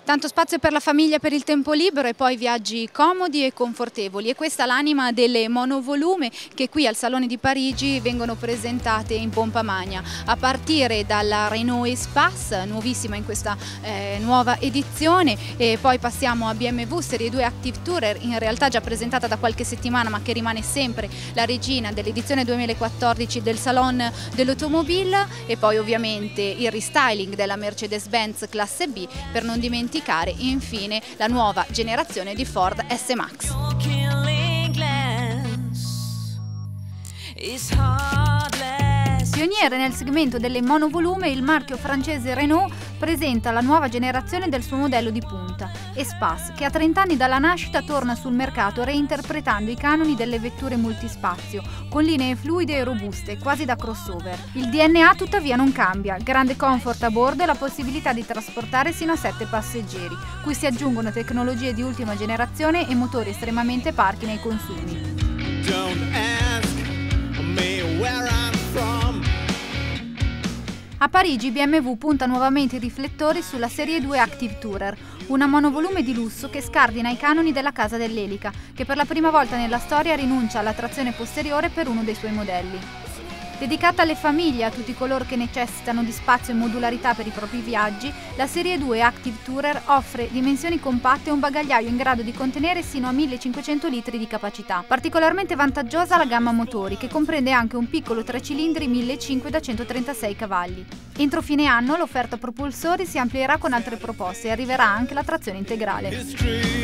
Tanto spazio per la famiglia per il tempo libero e poi viaggi comodi e confortevoli. E questa è l'anima delle monovolume che qui al Salone di Parigi vengono presentate in pompa magna. A partire dalla Renault Espace, nuovissima in questa nuova edizione, e poi passiamo a BMW Serie 2 Active Tourer, in realtà già presentata da qualche settimana ma che rimane sempre la regina dell'edizione 2014 del Salon dell'Automobile, e poi ovviamente il restyling della Mercedes-Benz classe B, per non dimenticare infine la nuova generazione di Ford S-Max. Pioniere nel segmento delle monovolume, il marchio francese Renault presenta la nuova generazione del suo modello di punta, Espace, che a 30 anni dalla nascita torna sul mercato reinterpretando i canoni delle vetture multispazio, con linee fluide e robuste, quasi da crossover. Il DNA tuttavia non cambia, grande comfort a bordo e la possibilità di trasportare sino a 7 passeggeri, cui si aggiungono tecnologie di ultima generazione e motori estremamente parchi nei consumi. A Parigi BMW punta nuovamente i riflettori sulla Serie 2 Active Tourer, una monovolume di lusso che scardina i canoni della casa dell'elica, che per la prima volta nella storia rinuncia alla trazione posteriore per uno dei suoi modelli. Dedicata alle famiglie e a tutti coloro che necessitano di spazio e modularità per i propri viaggi, la Serie 2 Active Tourer offre dimensioni compatte e un bagagliaio in grado di contenere sino a 1500 litri di capacità. Particolarmente vantaggiosa la gamma motori, che comprende anche un piccolo 3 cilindri 1500 da 136 cavalli. Entro fine anno l'offerta propulsori si amplierà con altre proposte e arriverà anche la trazione integrale.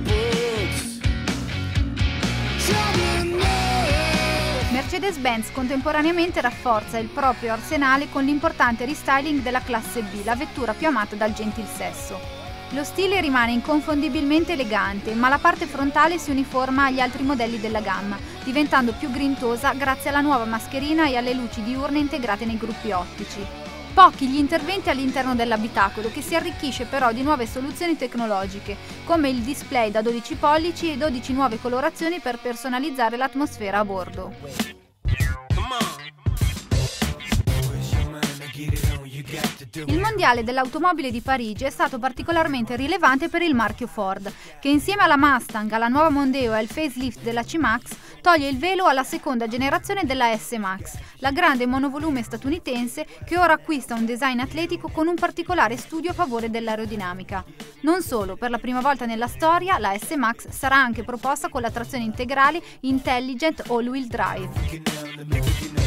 Mercedes-Benz contemporaneamente rafforza il proprio arsenale con l'importante restyling della classe B, la vettura più amata dal gentil sesso. Lo stile rimane inconfondibilmente elegante, ma la parte frontale si uniforma agli altri modelli della gamma, diventando più grintosa grazie alla nuova mascherina e alle luci diurne integrate nei gruppi ottici. Pochi gli interventi all'interno dell'abitacolo, che si arricchisce però di nuove soluzioni tecnologiche, come il display da 12 pollici e 12 nuove colorazioni per personalizzare l'atmosfera a bordo. Il mondiale dell'automobile di Parigi è stato particolarmente rilevante per il marchio Ford, che insieme alla Mustang, alla nuova Mondeo e al facelift della C-Max toglie il velo alla seconda generazione della S-Max, la grande monovolume statunitense che ora acquista un design atletico con un particolare studio a favore dell'aerodinamica. Non solo, per la prima volta nella storia la S-Max sarà anche proposta con la trazione integrale Intelligent All-Wheel Drive.